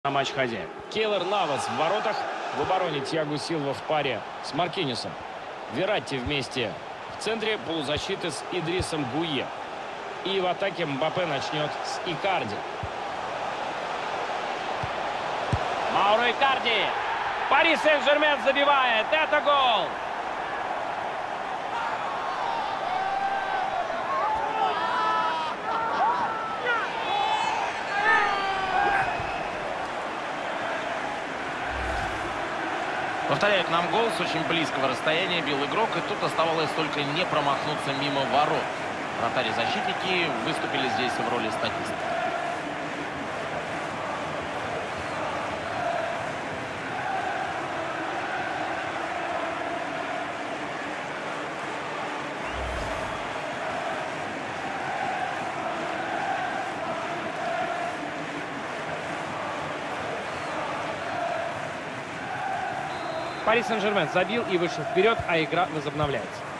На матч хозяев. Кейлор Навас в воротах. В обороне Тиаго Силва в паре с Маркиньосом. Вератти вместе в центре полузащиты с Идрисом Гуе. И в атаке Мбаппе начнет с Икарди. Мауро Икарди. Пари Сен-Жермен забивает. Это гол. Повторяет нам гол с очень близкого расстояния бил игрок, и тут оставалось только не промахнуться мимо ворот. Вратарь и защитники выступили здесь в роли статистов. Пари Сен-Жермен забил и вышел вперед, а игра возобновляется.